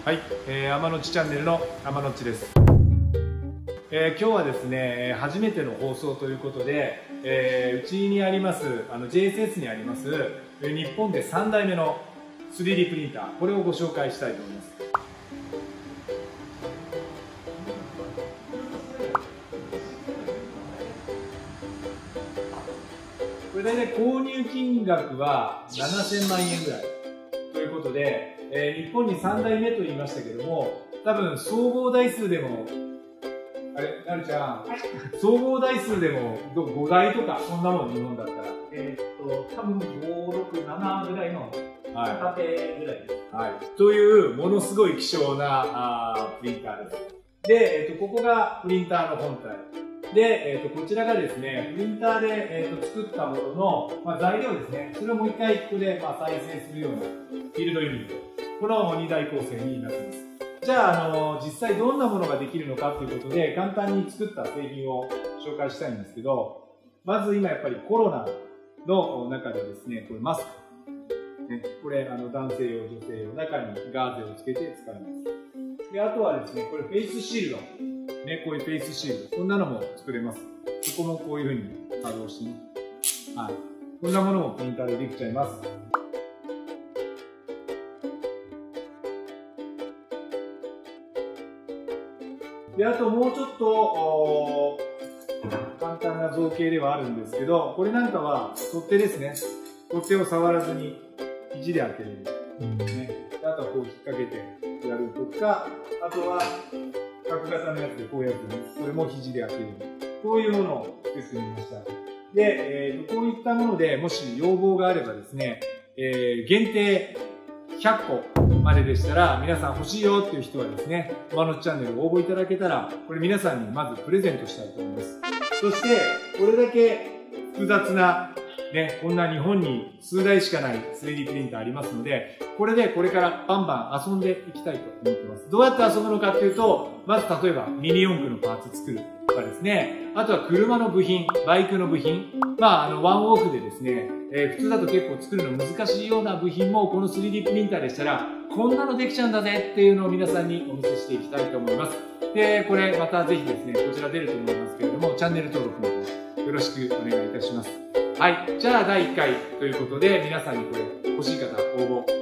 はい、天野っちチャンネルの天野っちです。今日はですね、初めての放送ということで、うちにあります、JSS にあります、日本で3代目の 3D プリンター、これをご紹介したいと思います。これ大体購入金額は7000万円ぐらいということで、日本に3代目と言いましたけども、多分総合台数でも、あれ、なるちゃん、はい、総合台数でも5台とか、そんなもん、日本だったら。 多分5、6、7ぐらいの片手ぐらいです。 はい。という、ものすごい希少なプリンターです。で、ここがプリンターの本体。で、こちらがですね、プリンターで、作ったものの、材料ですね。それをもう一回ここで、再生するようなフィールドユニット。この2台構成になっています。じゃあ、実際どんなものができるのかということで、簡単に作った製品を紹介したいんですけど、まず今やっぱりコロナの中でですね、これマスク。ね、これ、男性用、女性用、中にガーゼをつけて使います。で、あとはですね、これフェイスシールド。ね、こういうフェイスシールド。こんなのも作れます。ここもこういう風に稼働してね。はい。こんなものもプリンターでできちゃいます。で、あともうちょっと、簡単な造形ではあるんですけど、これなんかは取っ手ですね。取っ手を触らずに肘で開けれる。ね、あとはこう引っ掛けてやるとか、あとは角型のやつでこうやってね、これも肘で開ける。こういうものを作ってみました。で、こういったものでもし要望があればですね、限定100個まででしたら、皆さん欲しいよっていう人はですね、天野チャンネルを応募いただけたら、これ皆さんにまずプレゼントしたいと思います。そして、これだけ複雑な、ね、こんな日本に数台しかない 3D プリンターありますので、これでこれからバンバン遊んでいきたいと思ってます。どうやって遊ぶのかっていうと、まず例えばミニ四駆のパーツ作るとかですね、あとは車の部品、バイクの部品、ワンオフでですね、普通だと結構作るの難しいような部品もこの 3D プリンターでしたら、こんなのできちゃうんだぜっていうのを皆さんにお見せしていきたいと思います。で、これまたぜひですね、こちら出ると思いますけれども、チャンネル登録の方よろしくお願いいたします。はい。じゃあ第1回ということで、皆さんにこれ欲しい方応募